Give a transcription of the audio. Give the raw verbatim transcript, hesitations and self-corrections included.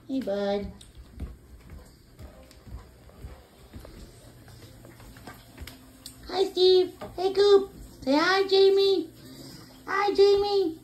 Hey, bud. Hi, Steve. Hey, Coop. Say hi, Jamie. Hi, Jamie.